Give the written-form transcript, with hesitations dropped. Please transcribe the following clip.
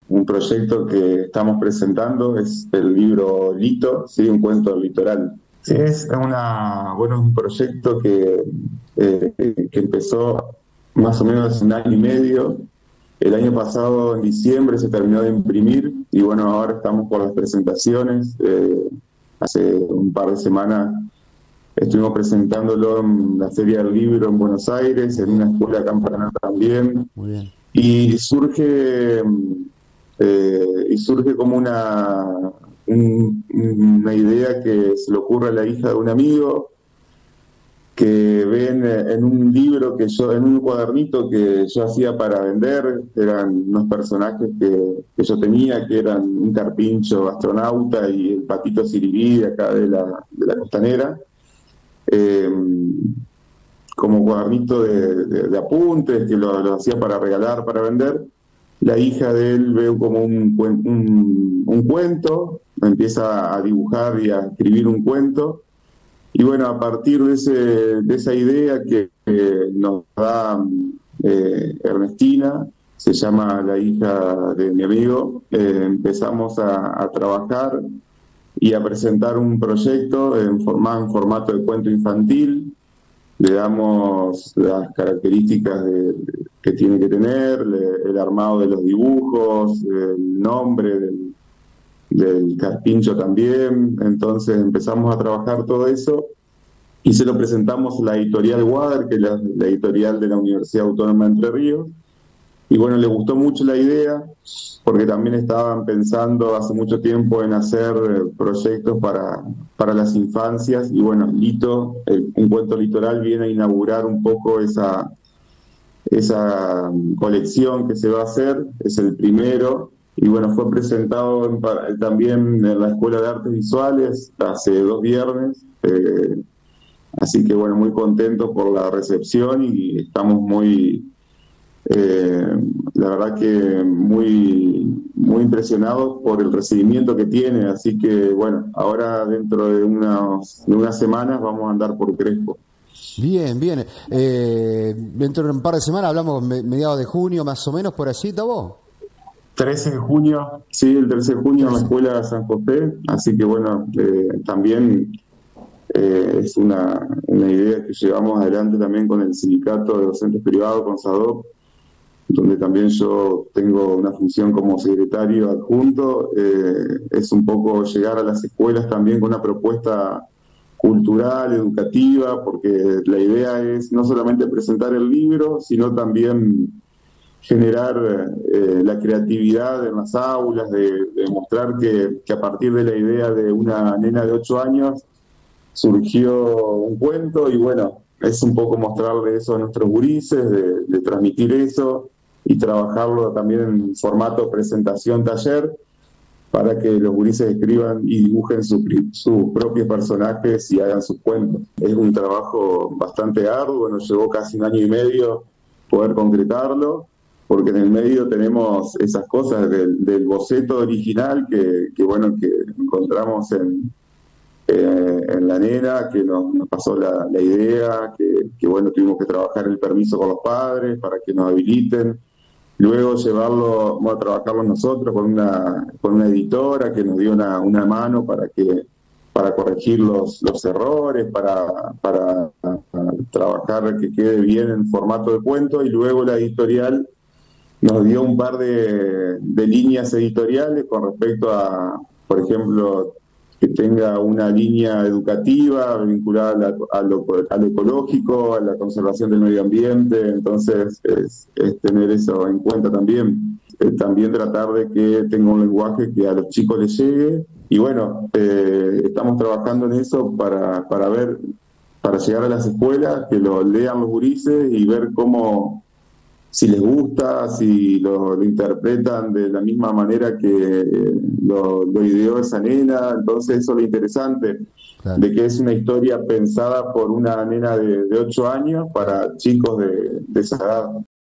un proyecto que estamos presentando, es el libro Lito, ¿sí? Un cuento del litoral. Sí, es un proyecto que empezó más o menos hace un año y medio. El año pasado, en diciembre, se terminó de imprimir y bueno, ahora estamos por las presentaciones. Hace un par de semanas estuvimos presentándolo en la Feria del Libro en Buenos Aires, en una escuela acá en Paraná también. Muy bien. Y surge como una idea que se le ocurre a la hija de un amigo, que ven en un libro en un cuadernito que yo hacía para vender. Eran unos personajes que yo tenía, que eran un carpincho astronauta y el patito Siribí de acá de la costanera, eh, como cuadernito de apuntes, que lo hacía para regalar, para vender. La hija de él ve como un cuento, empieza a dibujar y a escribir un cuento. Y bueno, a partir de esa idea que nos da Ernestina, se llama la hija de mi amigo, empezamos a trabajar y a presentar un proyecto en formato de cuento infantil. Le damos las características que tiene que tener, el armado de los dibujos, el nombre del carpincho también. Entonces empezamos a trabajar todo eso y se lo presentamos a la editorial Wader, que es la editorial de la Universidad Autónoma de Entre Ríos. Y bueno, le gustó mucho la idea, porque también estaban pensando hace mucho tiempo en hacer proyectos para las infancias. Y bueno, Lito, un cuento litoral, viene a inaugurar un poco esa colección que se va a hacer. Es el primero. Y bueno, fue presentado también en la Escuela de Artes Visuales hace 2 viernes. Así que bueno, muy contentos por la recepción y estamos la verdad que muy impresionados por el recibimiento que tiene. Así que bueno, ahora dentro de unas semanas vamos a andar por Crespo. Bien, bien. Dentro de un par de semanas, hablamos mediados de junio, más o menos, por allí, ¿vos? 13 de junio, sí, el 13 de junio en la Escuela de San José. Así que bueno, también es una idea que llevamos adelante también con el Sindicato de Docentes Privados, con SADOP, donde también yo tengo una función como secretario adjunto. Es un poco llegar a las escuelas también con una propuesta cultural, educativa, porque la idea es no solamente presentar el libro, sino también generar la creatividad en las aulas, de mostrar que a partir de la idea de una nena de 8 años surgió un cuento. Y bueno, es un poco mostrarle eso a nuestros gurises, de transmitir eso y trabajarlo también en formato presentación-taller, para que los gurises escriban y dibujen sus propios personajes y hagan sus cuentos. Es un trabajo bastante arduo, nos llevó casi un año y medio poder concretarlo, porque en el medio tenemos esas cosas del boceto original que encontramos en la nena, que nos pasó la idea, que bueno, tuvimos que trabajar el permiso con los padres para que nos habiliten. Luego vamos a trabajarlo nosotros con una editora que nos dio una mano para corregir los errores, para trabajar que quede bien en formato de cuento. Y luego la editorial nos dio un par de líneas editoriales con respecto a, por ejemplo, que tenga una línea educativa vinculada a lo ecológico, a la conservación del medio ambiente. Entonces es tener eso en cuenta también. También tratar de que tenga un lenguaje que a los chicos les llegue. Y bueno, estamos trabajando en eso para llegar a las escuelas, que lo lean los gurises y ver si les gusta, si lo interpretan de la misma manera que lo ideó esa nena. Entonces eso es lo interesante, claro, de que es una historia pensada por una nena de 8 años para chicos de esa edad.